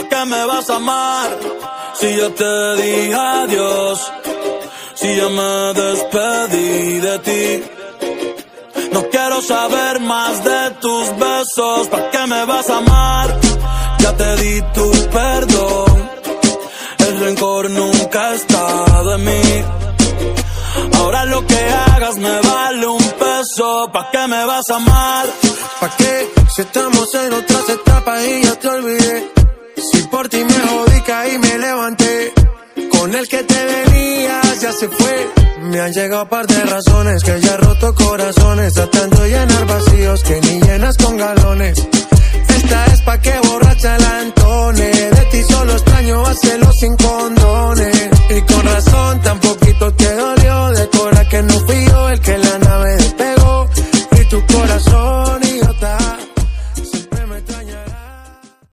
qué me vas a amar? Si ya te dije adiós, si ya me despedí de ti. No quiero saber más de tus besos, ¿pa' qué me vas a amar? Ya te di tu perdón, el rencor nunca está de mí. Ahora lo que hagas me vale un peso, ¿pa' qué me vas a amar? ¿Pa' qué? Si estamos en otras etapas y ya te olvidé. Si por ti me jodí, caí, me levanté. Con el que te venías ya se fue. Me han llegado un par de razones que ya he roto corazones, tratando de llenar vacíos que ni llenas con galones. Esta es pa' que borracha